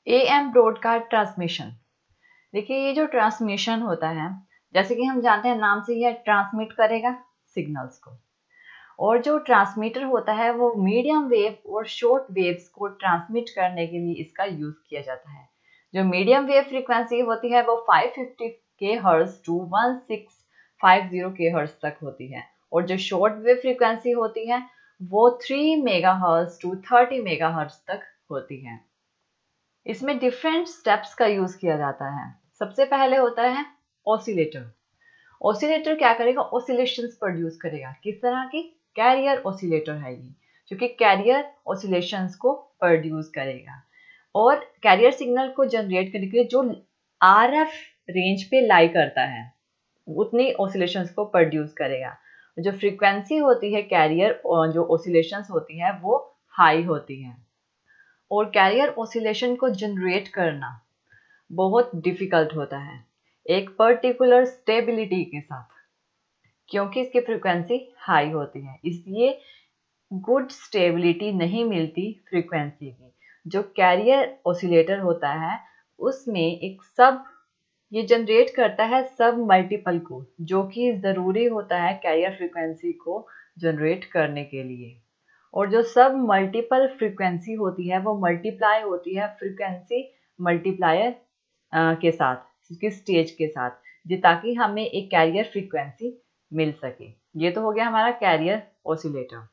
AM broadcast transmission. देखिए ये जो ट्रांसमिशन होता है, जैसे कि हम जानते हैं नाम से यह ट्रांसमिट करेगा सिग्नल्स को, और जो ट्रांसमीटर होता है वो मीडियम वेव और शॉर्ट वेव्स को ट्रांसमिट करने के लिए इसका यूज किया जाता है। जो मीडियम वेव फ्रीक्वेंसी होती है वो 550 kHz टू 1650 kHz तक होती है, और जो शॉर्ट वेव फ्रीक्वेंसी होती है वो 3 MHz टू 30 MHz तक होती है। इसमें डिफरेंट स्टेप्स का यूज किया जाता है। सबसे पहले होता है ऑसिलेटर। ऑसिलेटर क्या करेगा? ऑसिलेशंस प्रोड्यूस करेगा। किस तरह की? कैरियर ऑसिलेटर है ये, जो कि कैरियर ऑसिलेशंस को प्रोड्यूस करेगा, और कैरियर सिग्नल को जनरेट करने के लिए जो आरएफ रेंज पे लाई करता है उतनी ऑसिलेशंस को प्रोड्यूस करेगा। जो फ्रीक्वेंसी होती है कैरियर और जो ऑसिलेशंस होती है वो हाई होती है, और कैरियर ऑसिलेशन को जनरेट करना बहुत डिफिकल्ट होता है एक पर्टिकुलर स्टेबिलिटी के साथ, क्योंकि इसकी फ्रीक्वेंसी हाई होती है, इसलिए गुड स्टेबिलिटी नहीं मिलती फ्रीक्वेंसी की। जो कैरियर ऑसिलेटर होता है उसमें एक सब ये जनरेट करता है सब मल्टीपल को, जो कि ज़रूरी होता है कैरियर फ्रीक्वेंसी को जनरेट करने के लिए। और जो सब मल्टीपल फ्रीक्वेंसी होती है वो मल्टीप्लाई होती है फ्रीक्वेंसी मल्टीप्लायर के साथ, उसकी स्टेज के साथ, ताकि हमें एक कैरियर फ्रीक्वेंसी मिल सके। ये तो हो गया हमारा कैरियर ऑसिलेटर।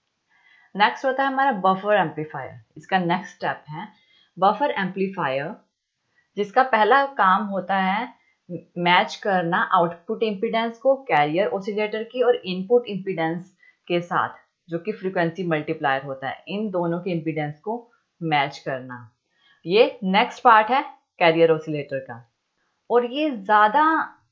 नेक्स्ट होता है हमारा बफर एम्पलीफायर। इसका नेक्स्ट स्टेप है बफर एम्पलीफायर, जिसका पहला काम होता है मैच करना आउटपुट इम्पीडेंस को कैरियर ऑसिलेटर की और इनपुट इम्पीडेंस के साथ, जो कि फ्रीक्वेंसी मल्टीप्लायर होता है। इन दोनों के इम्पीडेंस को मैच करना, ये नेक्स्ट पार्ट है कैरियर ऑसिलेटर का। और ये ज़्यादा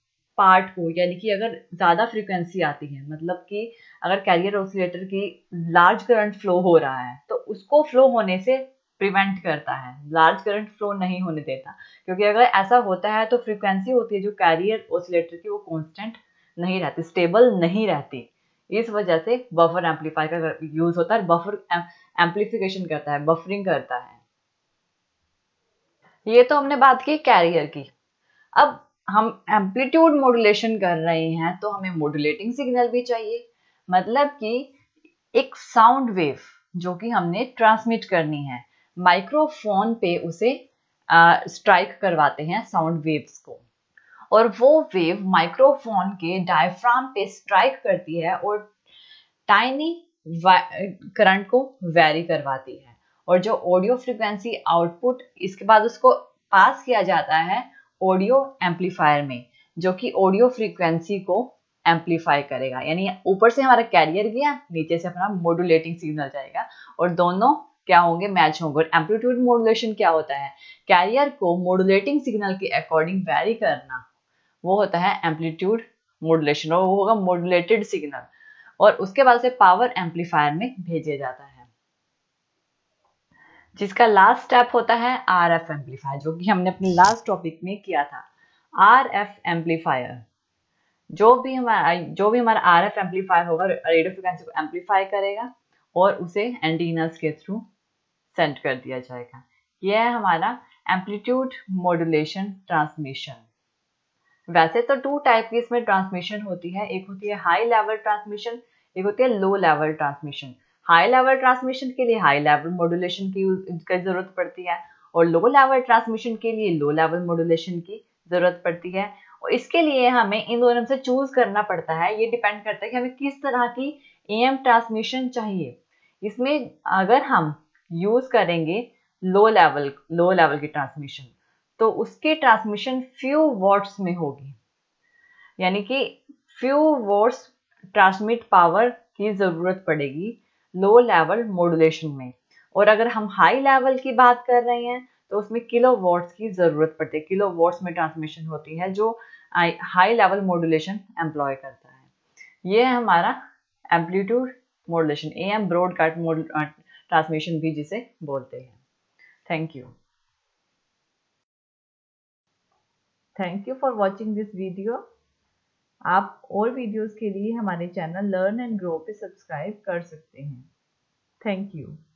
पार्ट को, यानी कि अगर ज़्यादा फ्रीक्वेंसी आती है, मतलब कि अगर कैरियर ऑसिलेटर की लार्ज करंट फ्लो हो रहा है तो उसको फ्लो होने से प्रिवेंट करता है, लार्ज करंट फ्लो नहीं होने देता। क्योंकि अगर ऐसा होता है तो फ्रीक्वेंसी होती है जो कैरियर ऑसिलेटर की वो कांस्टेंट नहीं रहती, स्टेबल नहीं रहती। इस वजह से बफर एम्पलीफायर का यूज होता है। बफर एम्पलीफिकेशन करता है, बफरिंग करता है। ये तो हमने बात की कैरियर की। अब हम एम्पलीट्यूड मॉड्यूलेशन कर रहे हैं तो हमें मॉड्यूलेटिंग सिग्नल भी चाहिए, मतलब कि एक साउंड वेव जो कि हमने ट्रांसमिट करनी है। माइक्रोफोन पे उसे स्ट्राइक करवाते हैं साउंड वेव्स को, और वो वेव माइक्रोफोन के डायफ्राम पे स्ट्राइक करती है और टाइनी करंट को वेरी करवाती है। और जो ऑडियो फ्रीक्वेंसी आउटपुट इसके बाद उसको पास किया जाता है ऑडियो एम्पलीफायर में, जो कि ऑडियो फ्रीक्वेंसी को एम्पलीफाई करेगा। यानी ऊपर से हमारा कैरियर गया, नीचे से अपना मॉड्यूलेटिंग सिग्नल जाएगा, और दोनों क्या होंगे? मैच होंगे। और एम्पलीट्यूड मॉड्यूलेशन क्या होता है? कैरियर को मॉड्यूलेटिंग सिग्नल के अकॉर्डिंग वेरी करना, वो होता है एम्पलीट्यूड मॉड्यूलेशन, और वो होगा मॉड्यूलेटेड सिग्नल, और उसके बाद से पावर एम्पलीफायर में भेजा जाता है, जिसका लास्ट स्टेप होता है आरएफ एम्पलीफायर, जो कि हमने अपने लास्ट टॉपिक में किया था। आरएफ एम्पलीफायर, जो भी हमारा आरएफ एम्पलीफायर होगा रेडियो फ्रिक्वेंसी को एम्पलीफाई करेगा और उसे एंटीनास के थ्रू सेंड कर दिया जाएगा। यह है हमारा एम्पलीट्यूड मॉड्यूलेशन ट्रांसमिशन। वैसे तो 2 टाइप की इसमें ट्रांसमिशन होती है, एक होती है हाई लेवल ट्रांसमिशन, एक होती है low level transmission. High level transmission के लिए हाई लेवल मॉड्यूलेशन की जरूरत पड़ती है, और लो लेवल ट्रांसमिशन के लिए लो लेवल मॉड्यूलेशन की जरूरत पड़ती है। और इसके लिए हमें इन दोनों से चूज करना पड़ता है। ये डिपेंड करता है कि हमें किस तरह की एएम ट्रांसमिशन चाहिए। इसमें अगर हम यूज करेंगे लो लेवल की ट्रांसमिशन, तो उसकी ट्रांसमिशन फ्यू वॉट्स में होगी, यानी कि फ्यू वॉट्स ट्रांसमिट पावर की जरूरत पड़ेगी लो लेवल मॉड्यूलेशन में। और अगर हम हाई लेवल की बात कर रहे हैं तो उसमें किलो वॉट्स की जरूरत पड़ती है। किलो वॉट्स में ट्रांसमिशन होती है जो हाई लेवल मॉड्यूलेशन एम्प्लॉय करता है। ये है हमारा amplitude modulation, AM broadcast transmission भी जिसे बोलते हैं। Thank you for watching this video. आप और वीडियोस के लिए हमारे चैनल लर्न एंड ग्रो पे सब्सक्राइब कर सकते हैं। Thank you.